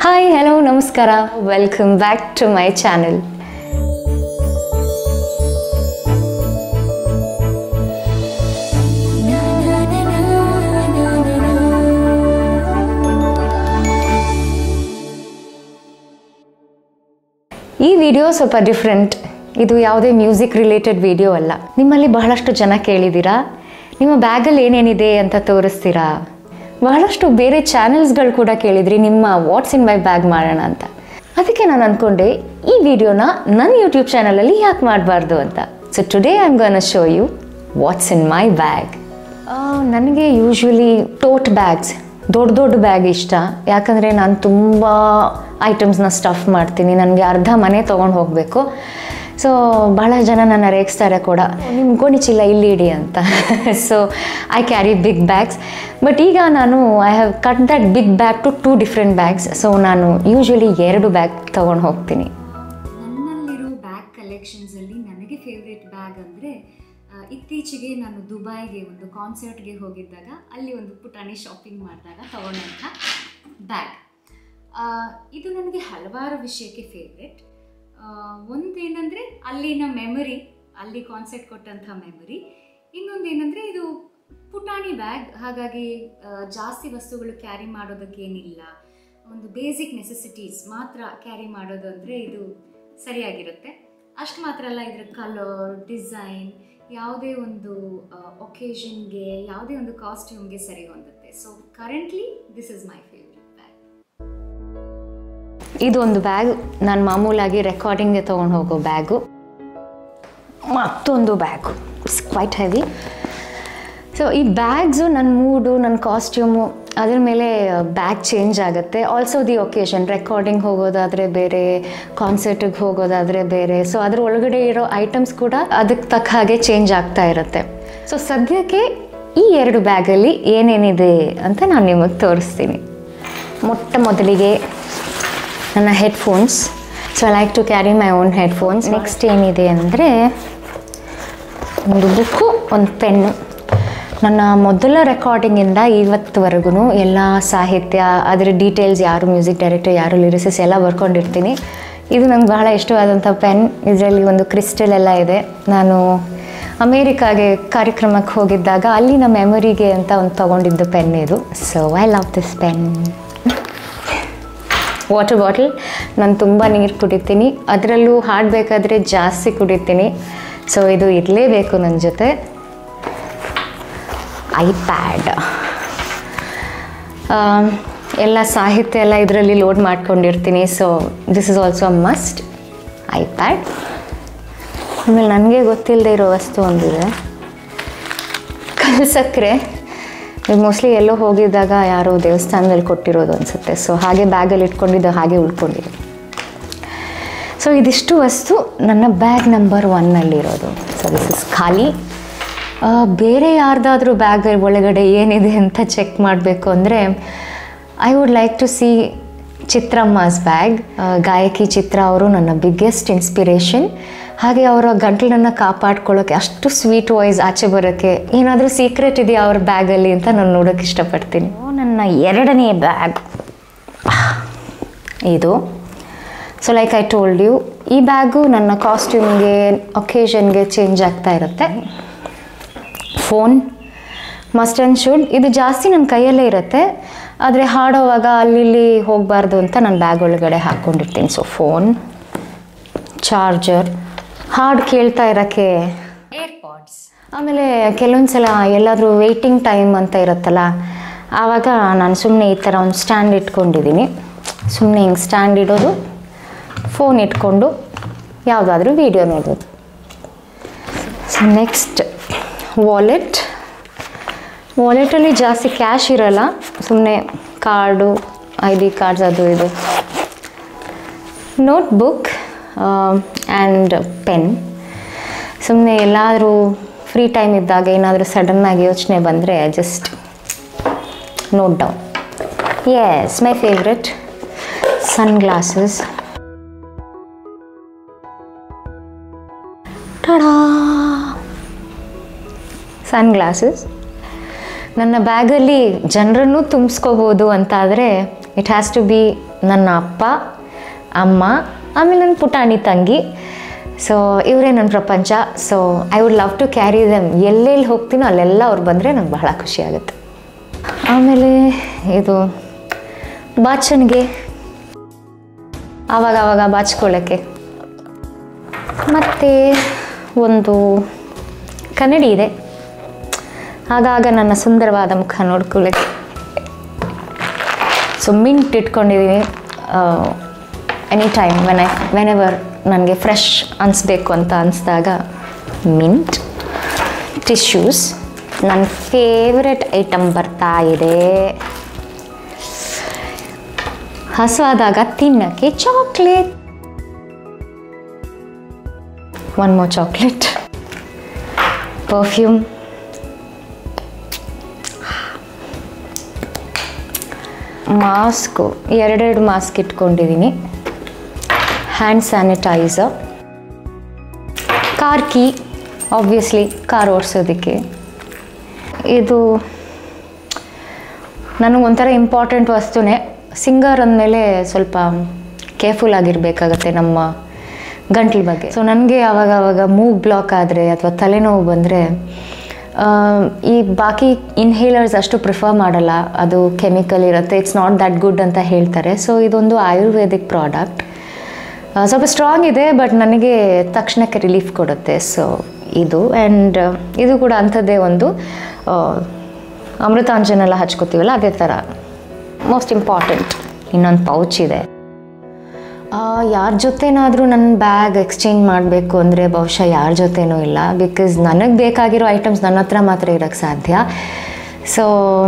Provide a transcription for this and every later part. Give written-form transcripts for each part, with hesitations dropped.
Hi, hello, namaskara. Welcome back to my channel. ಈ video ಸ್ವಲ್ಪ different. ಇದು ಯಾವುದೇ ಮ್ಯೂಸಿಕ್ ರಿಲೇಟೆಡ್ ವಿಡಿಯೋ ಅಲ್ಲ. ನಿಮ್ಮಲ್ಲಿ ಬಹಳಷ್ಟು ಜನ ಕೇಳಿದ್ದೀರಾ, ನಿಮ್ಮ ಬ್ಯಾಗಲ್ಲಿ ಏನೇನಿದೆ ಅಂತ ತೋರಿಸ್ತೀರಾ. ಬಹಳಷ್ಟು ಬೇರೆ ಚಾನೆಲ್ಸ್ಗಳು ಕೂಡ ಕೇಳಿದ್ರಿ ನಿಮ್ಮ ವಾಟ್ಸ್ ಇನ್ ಮೈ ಬ್ಯಾಗ್ ಮಾಡೋಣ ಅಂತ. ಅದಕ್ಕೆ ನಾನು ಅಂದ್ಕೊಂಡೆ ಈ ವಿಡಿಯೋನ ನನ್ನ ಯೂಟ್ಯೂಬ್ ಚಾನಲಲ್ಲಿ ಯಾಕೆ ಮಾಡಬಾರ್ದು ಅಂತ. So today I am gonna show you what's in my bag. ನನಗೆ ಯೂಶ್ವಲಿ ಟೋಟ್ ಬ್ಯಾಗ್ಸ್, ದೊಡ್ಡ ಬ್ಯಾಗ್ ಇಷ್ಟ. ಯಾಕಂದರೆ ನಾನು ತುಂಬ ಐಟಮ್ಸ್ನ ಸ್ಟಫ್ ಮಾಡ್ತೀನಿ. ನನಗೆ ಅರ್ಧ ಮನೆ ತೊಗೊಂಡು ಹೋಗಬೇಕು. ಸೊ ಬಹಳ ಜನ ನನ್ನ ರೇಗಿಸ್ತಾರೆ ಕೂಡ, ನಿಮ್ಮ ಗೋಣಿಚಿಲ್ಲ ಇಲ್ಲಿ ಇಡಿ ಅಂತ. So I carry big bags. But ಈಗ ನಾನು I have cut that big bag to 2 different bags. So ನಾನು ಯೂಶ್ವಲಿ 2 ಬ್ಯಾಗ್ ತೊಗೊಂಡು ಹೋಗ್ತೀನಿ. ನನ್ನಲ್ಲಿರೋ ಬ್ಯಾಗ್ ಕಲೆಕ್ಷನ್ಸಲ್ಲಿ ನನಗೆ ಫೇವ್ರೇಟ್ ಬ್ಯಾಗ್ ಅಂದರೆ ಇತ್ತೀಚೆಗೆ ನಾನು ದುಬೈಗೆ ಒಂದು ಕಾನ್ಸರ್ಟ್ಗೆ ಹೋಗಿದ್ದಾಗ ಅಲ್ಲಿ ಒಂದು ಪುಟಾಣಿ ಶಾಪಿಂಗ್ ಮಾಡಿದಾಗ ತೊಗೊಂಡಂಥ ಬ್ಯಾಗ್. ಇದು ನನಗೆ ಹಲವಾರು ವಿಷಯಕ್ಕೆ ಫೇವ್ರೇಟ್. ಒಂದೇನೆಂದರೆ ಅಲ್ಲಿನ ಮೆಮರಿ, ಅಲ್ಲಿ ಕಾನ್ಸರ್ಟ್ ಕೊಟ್ಟಂಥ ಮೆಮರಿ. ಇನ್ನೊಂದೇನೆಂದರೆ ಇದು ಪುಟಾಣಿ ಬ್ಯಾಗ್, ಹಾಗಾಗಿ ಜಾಸ್ತಿ ವಸ್ತುಗಳು ಕ್ಯಾರಿ ಮಾಡೋದಕ್ಕೇನಿಲ್ಲ. ಒಂದು ಬೇಸಿಕ್ ನೆಸೆಸಿಟೀಸ್ ಮಾತ್ರ ಕ್ಯಾರಿ ಮಾಡೋದು ಅಂದರೆ ಇದು ಸರಿಯಾಗಿರುತ್ತೆ. ಅಷ್ಟು ಮಾತ್ರ ಅಲ್ಲ, ಇದರ ಕಲರ್, ಡಿಸೈನ್ ಯಾವುದೇ ಒಂದು ಒಕೇಷನ್ಗೆ, ಯಾವುದೇ ಒಂದು ಕಾಸ್ಟ್ಯೂಮ್ಗೆ ಸರಿ ಹೊಂದುತ್ತೆ. So currently this is my favourite bag. ಇದು ಒಂದು ಬ್ಯಾಗ್ ನಾನು ಮಾಮೂಲಾಗಿ ರೆಕಾರ್ಡಿಂಗ್ಗೆ ತೊಗೊಂಡು ಹೋಗೋ ಬ್ಯಾಗು. ಮತ್ತೊಂದು bag it's quite heavy. So ಈ ಬ್ಯಾಗ್ಸು ನನ್ನ ಮೂಡು, ನನ್ನ ಕಾಸ್ಟ್ಯೂಮು ಅದ್ರ ಮೇಲೆ ಬ್ಯಾಗ್ ಚೇಂಜ್ ಆಗುತ್ತೆ. ಆಲ್ಸೋ ದಿ ಒಕೇಶನ್, ರೆಕಾರ್ಡಿಂಗ್ ಹೋಗೋದಾದರೆ ಬೇರೆ, ಕಾನ್ಸರ್ಟಿಗೆ ಹೋಗೋದಾದರೆ ಬೇರೆ. ಸೊ ಅದ್ರ ಒಳಗಡೆ ಇರೋ ಐಟಮ್ಸ್ ಕೂಡ ಅದಕ್ಕೆ ತಕ್ಕ ಹಾಗೆ ಚೇಂಜ್ ಆಗ್ತಾ ಇರುತ್ತೆ. ಸೊ ಸದ್ಯಕ್ಕೆ ಈ 2 ಬ್ಯಾಗಲ್ಲಿ ಏನೇನಿದೆ ಅಂತ ನಾನು ನಿಮಗೆ ತೋರಿಸ್ತೀನಿ. ಮೊದಲಿಗೆ ನನ್ನ headphones. So I like to carry my own headphones. Next ಏನಿದೆ ಅಂದರೆ ಒಂದು ಬುಕ್ಕು, ಒಂದು ಪೆನ್ನು. ನನ್ನ ಮೊದಲ ರೆಕಾರ್ಡಿಂಗಿಂದ ಇವತ್ತುವರೆಗೂ ಎಲ್ಲ ಸಾಹಿತ್ಯ, ಅದರ ಡೀಟೇಲ್ಸ್, ಯಾರು ಮ್ಯೂಸಿಕ್ ಡೈರೆಕ್ಟರ್, ಯಾರು ಲಿರಿಸಿಸ್ ಎಲ್ಲ ಬರ್ಕೊಂಡಿರ್ತೀನಿ. ಇದು ನಂಗೆ ಬಹಳ ಇಷ್ಟವಾದಂಥ ಪೆನ್. ಇದರಲ್ಲಿ ಒಂದು ಕ್ರಿಸ್ಟಲ್ ಎಲ್ಲ ಇದೆ. ನಾನು ಅಮೇರಿಕಾಗೆ ಕಾರ್ಯಕ್ರಮಕ್ಕೆ ಹೋಗಿದ್ದಾಗ ಅಲ್ಲಿನ ಮೆಮೊರಿಗೆ ಅಂತ ಒಂದು ತೊಗೊಂಡಿದ್ದು ಪೆನ್ ಇದು. So I love this pen. Water bottle. ನಾನು ತುಂಬ ನೀರು ಕುಡಿತೀನಿ, ಅದರಲ್ಲೂ ಹಾಡಬೇಕಾದ್ರೆ ಜಾಸ್ತಿ ಕುಡಿತೀನಿ. ಸೊ ಇದು ಇರಲೇಬೇಕು ನನ್ನ ಜೊತೆ. ಐಪ್ಯಾಡ್, ಎಲ್ಲ ಸಾಹಿತ್ಯ ಎಲ್ಲ ಇದರಲ್ಲಿ ಲೋಡ್ ಮಾಡ್ಕೊಂಡಿರ್ತೀನಿ. So this is also a must, iPad. ಆಮೇಲೆ ನನಗೆ ಗೊತ್ತಿಲ್ಲದೆ ಇರೋ ವಸ್ತು ಒಂದಿದೆ, ಕಲ್ಸಕ್ಕರೆ. ಇದು ಮೋಸ್ಟ್ಲಿ ಎಲ್ಲೋ ಹೋಗಿದ್ದಾಗ ಯಾರೋ ದೇವಸ್ಥಾನದಲ್ಲಿ ಕೊಟ್ಟಿರೋದು ಅನಿಸುತ್ತೆ. ಸೊ ಹಾಗೆ ಬ್ಯಾಗಲ್ಲಿ ಇಟ್ಕೊಂಡಿದ್ದು ಹಾಗೆ ಉಳ್ಕೊಂಡಿದೆ. ಸೊ ಇದಿಷ್ಟು ವಸ್ತು ನನ್ನ ಬ್ಯಾಗ್ ನಂಬರ್ 1ನಲ್ಲಿರೋದು. ಸೊ ದಿಸ್ ಇಸ್ ಖಾಲಿ. ಬೇರೆ ಯಾರ್ದಾದ್ರೂ ಬ್ಯಾಗ್ ಒಳಗಡೆ ಏನಿದೆ ಅಂತ ಚೆಕ್ ಮಾಡಬೇಕು ಅಂದರೆ I would like to see ಚಿತ್ರಮ್ಮಸ್ ಬ್ಯಾಗ್. ಗಾಯಕಿ ಚಿತ್ರ ಅವರು ನನ್ನ ಬಿಗ್ಗೆಸ್ಟ್ ಇನ್ಸ್ಪಿರೇಷನ್. ಹಾಗೆ ಅವರ ಗಂಟಲನ್ನು ಕಾಪಾಡ್ಕೊಳ್ಳೋಕ್ಕೆ, ಅಷ್ಟು ಸ್ವೀಟ್ ವಾಯ್ಸ್ ಆಚೆ ಬರೋಕ್ಕೆ ಏನಾದರೂ ಸೀಕ್ರೆಟ್ ಇದೆಯಾ ಅವ್ರ ಬ್ಯಾಗಲ್ಲಿ ಅಂತ ನಾನು ನೋಡೋಕ್ಕೆ ಇಷ್ಟಪಡ್ತೀನಿ. ನನ್ನ 2ನೇ ಬ್ಯಾಗ್ ಇದು. So like I told you, ಈ ಬ್ಯಾಗು ನನ್ನ ಕಾಸ್ಟ್ಯೂಮ್ಗೆ, ಒಕೇಷನ್ಗೆ ಚೇಂಜ್ ಆಗ್ತಾ ಇರುತ್ತೆ. Phone must and should. ಇದು ಜಾಸ್ತಿ ನನ್ನ ಕೈಯಲ್ಲೇ ಇರುತ್ತೆ, ಆದರೆ ಹಾಡೋವಾಗ ಅಲ್ಲಿ ಹೋಗಬಾರ್ದು ಅಂತ ನಾನು ಬ್ಯಾಗ್ ಒಳಗಡೆ ಹಾಕ್ಕೊಂಡಿರ್ತೀನಿ. ಸೊ ಫೋನ್, ಚಾರ್ಜರ್, ಹಾಡು ಕೇಳ್ತಾ ಇರೋಕ್ಕೆ ಏರ್ಪಾಡ್ಸ್. ಆಮೇಲೆ ಕೆಲವೊಂದು ಸಲ ಎಲ್ಲಾದರೂ ವೆಯ್ಟಿಂಗ್ ಟೈಮ್ ಅಂತ ಇರುತ್ತಲ್ಲ, ಆವಾಗ ನಾನು ಸುಮ್ಮನೆ ಈ ಥರ ಒಂದು ಸ್ಟ್ಯಾಂಡ್ ಇಟ್ಕೊಂಡಿದ್ದೀನಿ. ಸುಮ್ಮನೆ ಹಿಂಗೆ ಸ್ಟ್ಯಾಂಡ್ ಇಡೋದು, ಫೋನ್ ಇಟ್ಕೊಂಡು ಯಾವುದಾದ್ರೂ ವೀಡಿಯೋ ನೋಡೋದು. So next wallet. ವಾಲೆಟಲ್ಲಿ ಜಾಸ್ತಿ ಕ್ಯಾಶ್ ಇರೋಲ್ಲ, ಸುಮ್ಮನೆ ಕಾರ್ಡು, ID ಕಾರ್ಡ್ಸ್, ಅದು ಇದು. Notebook and pen. ಸುಮ್ಮನೆ ಎಲ್ಲಾದರೂ ಫ್ರೀ ಟೈಮ್ ಇದ್ದಾಗ ಏನಾದರೂ ಸಡನ್ನಾಗಿ ಯೋಚನೆ ಬಂದರೆ just note down. Yes, my favourite sun glasses. Tada, sun glasses. ನನ್ನ ಬ್ಯಾಗಲ್ಲಿ ಜನರನ್ನು ತುಂಬಿಸ್ಕೋಬೋದು ಅಂತಾದರೆ ಇಟ್ ಹ್ಯಾಸ್ ಟು ಬಿ ನನ್ನ ಅಪ್ಪ ಅಮ್ಮ ಆಮೇಲೆ ನನ್ನ ಪುಟಾಣಿ ತಂಗಿ. ಸೊ ಇವರೇ ನನ್ನ ಪ್ರಪಂಚ. So I would love to carry them. ಎಲ್ಲೆಲ್ಲಿ ಹೋಗ್ತೀನೋ ಅಲ್ಲೆಲ್ಲ ಅವ್ರು ಬಂದರೆ ನಂಗೆ ಬಹಳ ಖುಷಿ ಆಗುತ್ತೆ. ಆಮೇಲೆ ಇದು ಬಾಚಣಿಗೆ, ಆವಾಗ ಬಾಚ್ಕೊಳ್ಳೋಕ್ಕೆ. ಮತ್ತು ಒಂದು ಕನ್ನಡಿ ಇದೆ, ಆಗಾಗ ನನ್ನ ಸುಂದರವಾದ ಮುಖ ನೋಡ್ಕೊಳ್ಳೋಕ್ಕೆ. ಸೊ ಮಿಂಟ್ ಇಟ್ಕೊಂಡಿದ್ದೀನಿ ಎನಿ ಟೈಮ್ ವೆನೆವರ್ ನನಗೆ ಫ್ರೆಶ್ ಅನಿಸ್ಬೇಕು ಅಂತ ಅನಿಸ್ದಾಗ. ಮಿಂಟ್, ಟಿಶ್ಯೂಸ್, ನನ್ನ ಫೇವ್ರೆಟ್ ಐಟಮ್ ಬರ್ತಾ ಇದೆ. ಹಸುವಾದಾಗ ತಿನ್ನೋಕ್ಕೆ chocolate. One more chocolate. Perfume, mask, 2 mask ಇಟ್ಕೊಂಡಿದ್ದೀನಿ. Hand sanitiser, car key, obviously car ಓಡಿಸೋದಕ್ಕೆ. ಇದು ನನಗೊಂಥರ ಇಂಪಾರ್ಟೆಂಟ್ ವಸ್ತುನೇ. ಸಿಂಗರ್ ಅಂದಮೇಲೆ ಸ್ವಲ್ಪ ಕೇರ್ಫುಲ್ ಆಗಿರಬೇಕಾಗತ್ತೆ ನಮ್ಮ ಗಂಟ್ಲ ಬಗ್ಗೆ. ಸೊ ನನಗೆ ಆವಾಗ ಮೂಗ್ ಬ್ಲಾಕ್ ಆದರೆ ಅಥವಾ ತಲೆನೋವು ಬಂದರೆ ಈ ಬಾಕಿ ಇನ್ಹೇಲರ್ಸ್ ಅಷ್ಟು ಪ್ರಿಫರ್ ಮಾಡಲ್ಲ, ಅದು ಕೆಮಿಕಲ್ ಇರುತ್ತೆ, ಇಟ್ಸ್ ನಾಟ್ ದ್ಯಾಟ್ ಗುಡ್ ಅಂತ ಹೇಳ್ತಾರೆ. ಸೊ ಇದೊಂದು ಆಯುರ್ವೇದಿಕ್ ಪ್ರಾಡಕ್ಟ್, ಸ್ವಲ್ಪ ಸ್ಟ್ರಾಂಗ್ ಇದೆ, ಬಟ್ ನನಗೆ ತಕ್ಷಣಕ್ಕೆ ರಿಲೀಫ್ ಕೊಡುತ್ತೆ. ಸೊ ಇದು ಆ್ಯಂಡ್ ಇದು ಕೂಡ ಅಂಥದ್ದೇ ಒಂದು ಅಮೃತಾಂಜನೆಲ್ಲ ಹಚ್ಕೋತೀವಲ್ಲ ಅದೇ ಥರ. ಮೋಸ್ಟ್ ಇಂಪಾರ್ಟೆಂಟ್ ಇನ್ನೊಂದು ಪೌಚ್ ಇದೆ. ಯಾರ ಜೊತೆನಾದರೂ ನನ್ನ ಬ್ಯಾಗ್ ಎಕ್ಸ್ಚೇಂಜ್ ಮಾಡಬೇಕು ಅಂದರೆ ಬಹುಶಃ ಯಾರ ಜೊತೆನೂ ಇಲ್ಲ, ಬಿಕಾಸ್ ನನಗೆ ಬೇಕಾಗಿರೋ ಐಟಮ್ಸ್ ನನ್ನ ಹತ್ರ ಮಾತ್ರ ಇರೋಕ್ಕೆ ಸಾಧ್ಯ. ಸೊ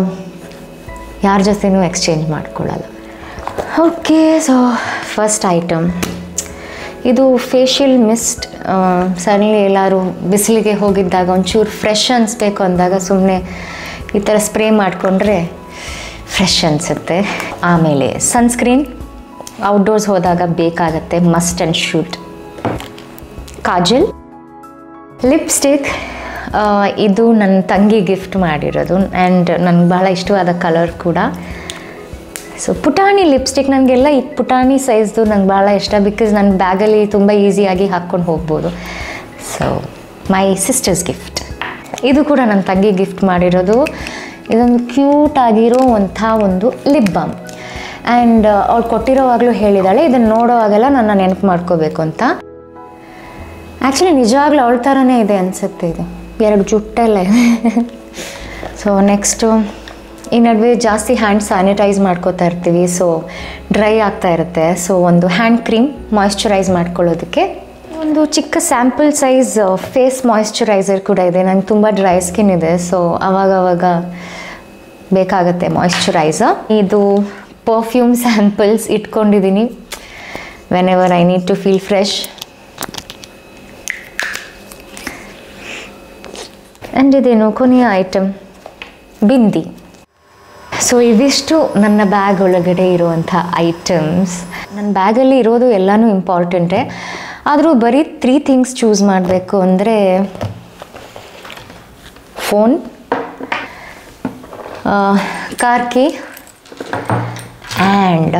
ಯಾರ ಜೊತೆನೂ ಎಕ್ಸ್ಚೇಂಜ್ ಮಾಡ್ಕೊಳ್ಳಲ್ಲ. ಓಕೆ, ಸೊ ಫಸ್ಟ್ ಐಟಮ್ ಇದು ಫೇಶಿಯಲ್ ಮಿಸ್ಟ್. ಸಡನ್ಲಿ ಎಲ್ಲರೂ ಬಿಸಿಲಿಗೆ ಹೋಗಿದ್ದಾಗ ಒಂಚೂರು ಫ್ರೆಶ್ ಅನಿಸ್ಬೇಕು ಅಂದಾಗ ಸುಮ್ಮನೆ ಈ ಥರ ಸ್ಪ್ರೇ ಮಾಡಿಕೊಂಡ್ರೆ ಫ್ರೆಶ್ ಅನಿಸುತ್ತೆ. ಆಮೇಲೆ ಸನ್ಸ್ಕ್ರೀನ್, ಔಟ್ಡೋರ್ಸ್ ಹೋದಾಗ ಬೇಕಾಗತ್ತೆ, must and should. Kajal, lipstick, ಇದು ನನ್ನ ತಂಗಿ ಗಿಫ್ಟ್ ಮಾಡಿರೋದು ಆ್ಯಂಡ್ ನನಗೆ ಭಾಳ ಇಷ್ಟವಾದ ಕಲರ್ ಕೂಡ. ಸೊ ಪುಟಾಣಿ ಲಿಪ್ಸ್ಟಿಕ್, ನನಗೆಲ್ಲ ಈ ಪುಟಾಣಿ ಸೈಜ್ದು ನಂಗೆ ಭಾಳ ಇಷ್ಟ, ಬಿಕಾಸ್ ನನ್ನ ಬ್ಯಾಗಲ್ಲಿ ತುಂಬ ಈಸಿಯಾಗಿ ಹಾಕ್ಕೊಂಡು ಹೋಗ್ಬೋದು. So my sister's gift. ಇದು ಕೂಡ ನನ್ನ ತಂಗಿ ಗಿಫ್ಟ್ ಮಾಡಿರೋದು. ಇದೊಂದು ಕ್ಯೂಟ್ ಆಗಿರೋ ಒಂದು ಲಿಪ್ ಬಾಮ್. ಆ್ಯಂಡ್ ಅವಳು ಕೊಟ್ಟಿರೋವಾಗಲೂ ಹೇಳಿದಾಳೆ ಇದನ್ನು ನೋಡೋವಾಗೆಲ್ಲ ನನ್ನ ನೆನಪು ಮಾಡ್ಕೋಬೇಕು ಅಂತ. ಆ್ಯಕ್ಚುಲಿ ನಿಜವಾಗ್ಲೂ ಅವಳ ಥರನೇ ಇದೆ ಅನಿಸುತ್ತೆ. ಇದು 2 ಜುಟ್ಟೆಲ್ಲ ಇದೆ. ಸೊ ನೆಕ್ಸ್ಟು, ಈ ನಡುವೆ ಜಾಸ್ತಿ ಹ್ಯಾಂಡ್ ಸ್ಯಾನಿಟೈಸ್ ಮಾಡ್ಕೋತಾ ಇರ್ತೀವಿ, ಸೊ ಡ್ರೈ ಆಗ್ತಾ ಇರುತ್ತೆ. ಸೊ ಒಂದು ಹ್ಯಾಂಡ್ ಕ್ರೀಮ್ ಮಾಯಿಶ್ಚರೈಸ್ ಮಾಡ್ಕೊಳ್ಳೋದಕ್ಕೆ. ಒಂದು ಚಿಕ್ಕ ಸ್ಯಾಂಪಲ್ ಸೈಜ್ ಫೇಸ್ ಮಾಯಿಶ್ಚರೈಸರ್ ಕೂಡ ಇದೆ. ನಂಗೆ ತುಂಬ ಡ್ರೈ ಸ್ಕಿನ್ ಇದೆ, ಸೊ ಆವಾಗವಾಗ ಬೇಕಾಗುತ್ತೆ ಮಾಯಿಶ್ಚರೈಸರ್. ಇದು ಪರ್ಫ್ಯೂಮ್ ಸ್ಯಾಂಪಲ್ಸ್ ಇಟ್ಕೊಂಡಿದ್ದೀನಿ whenever I need to feel fresh. And ಇದೇನು ಕೊನೆಯ ಐಟಮ್, ಬಿಂದಿ. ಸೊ ಇದಿಷ್ಟು ನನ್ನ ಬ್ಯಾಗ್ ಒಳಗಡೆ ಇರುವಂಥ ಐಟಮ್ಸ್. ನನ್ನ ಬ್ಯಾಗಲ್ಲಿ ಇರೋದು ಎಲ್ಲನೂ ಇಂಪಾರ್ಟೆಂಟೇ, ಆದರೂ ಬರೀ 3 ಥಿಂಗ್ಸ್ ಚೂಸ್ ಮಾಡಬೇಕು ಅಂದರೆ phone, car key and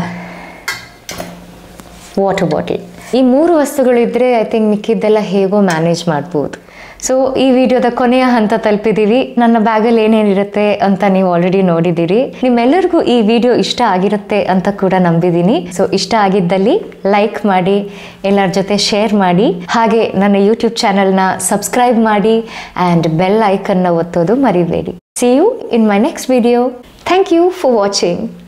water bottle. ಈ 3 ವಸ್ತುಗಳಿದ್ದರೆ ಐ ಥಿಂಕ್ ಮಿಕ್ಕಿದ್ದೆಲ್ಲ ಹೇಗೋ ಮ್ಯಾನೇಜ್ ಮಾಡ್ಬೋದು. ಸೊ ಈ ವಿಡಿಯೋದ ಕೊನೆಯ ಹಂತ ತಲುಪಿದ್ದೀವಿ. ನನ್ನ ಬ್ಯಾಗಲ್ಲಿ ಏನೇನಿರುತ್ತೆ ಅಂತ ನೀವು ಆಲ್ರೆಡಿ ನೋಡಿದ್ದೀರಿ. ನಿಮ್ಮೆಲ್ಲರಿಗೂ ಈ ವಿಡಿಯೋ ಇಷ್ಟ ಆಗಿರುತ್ತೆ ಅಂತ ಕೂಡ ನಂಬಿದ್ದೀನಿ. ಸೊ ಇಷ್ಟ ಆಗಿದ್ದಲ್ಲಿ ಲೈಕ್ ಮಾಡಿ, ಎಲ್ಲರ ಜೊತೆ ಶೇರ್ ಮಾಡಿ, ಹಾಗೆ ನನ್ನ ಯೂಟ್ಯೂಬ್ ಚಾನಲ್ನ ಸಬ್ಸ್ಕ್ರೈಬ್ ಮಾಡಿ ಆ್ಯಂಡ್ ಬೆಲ್ ಐಕನ್ನ ಒತ್ತೋದು ಮರಿಬೇಡಿ. See you in my next video. Thank you for watching.